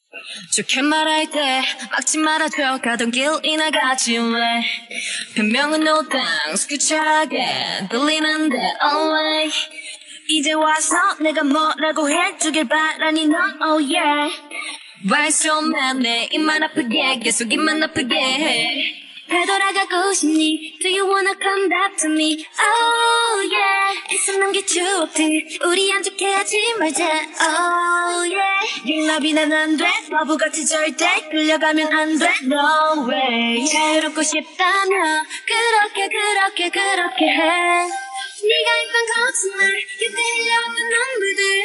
좋게 말할 때 막지 말아줘. 가던 길이나 가지 왜 변명은 no thanks. 구차하게 들리는데 always 이제 와서 내가 뭐라고 해주길 바라니 넌 oh yeah. Why so mad 내 입만 아프게 계속 입만 아프게 해. 되돌아가고 싶니? Do you wanna come back to me? Oh yeah. 있었는 게 추억들 우리 안 좋게 하지 말자. Oh yeah. 링라비는 안 돼. 바보같이 절대 끌려가면 안 돼. No way. 자유롭고 싶다면 그렇게 해. 네가 했던 거짓말 그때 흘려왔던 눈물들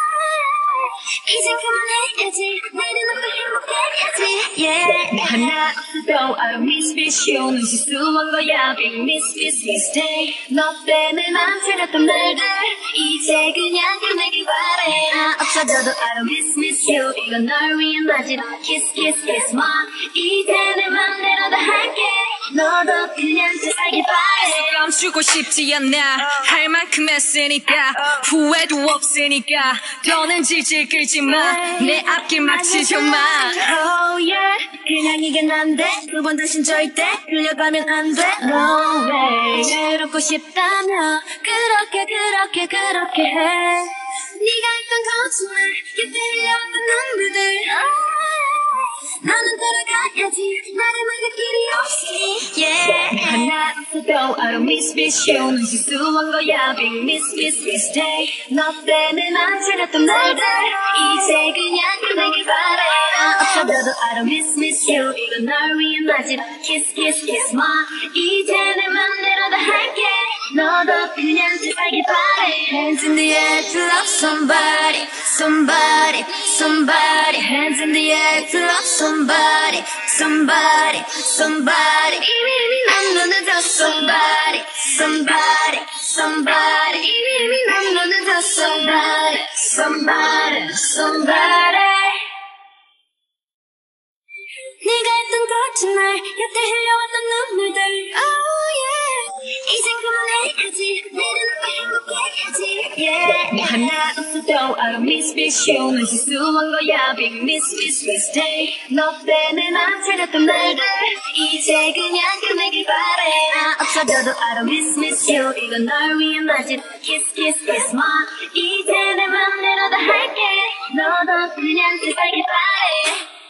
이젠 그만해야지 내일은 너무 행복해야지 yeah. 하나 없어도 I don't miss you 넌 실수한 거야 Big miss mistake 너 때문에 망설였던 날들 이제 그냥 끝내길 바래 나 없어져도 I don't miss you 이건 널 위한 마지막 kiss my 이제 내 맘대로 다 할게 너도 그냥 살길 바래 멈추고 싶지 않아 할 만큼 했으니까 후회도 없으니까 더는 질질 끌지 마 내 앞길 막히지 마 Oh yeah 그냥 이게 난데 두 번 다신 절대 끌려가면 안 돼 No way 새롭고 싶다면 그렇게 해 네가 했던 거짓말 그때 흘려왔던 눈물들 나는 돌아가야지 나를 막을 길이 없으니 yeah. 하나 없어도 I don't miss you 넌 실수한 거야 Big mistake 너 때문에 망설였던 날들 이제 그냥 끝내길 바래 나 없어도 I don't miss you 이건 널 위한 마지막 kiss my 이제 내 맘대로 다 할게 너도 그냥 살길 바래 Hands in the air to love somebody Hands in the air to love somebody 이미 난 눈을 떴 somebody 이미 난 눈을 떴 somebody 네가 했던 거짓말 여태 흘려왔던 눈물들 Oh yeah 이젠 그만해야지 내일은 너무 행복해야지 yeah. 하나 없어도 I don't miss you 넌 실수한 거야 Big mistake 너 때문에 망설였던 날들 이제 그냥 끝내길 바래 나 없어도 I don't miss you 이건 널 위한 마지막 kiss my 이제 내 맘대로 다 할게 너도 그냥 살길 바래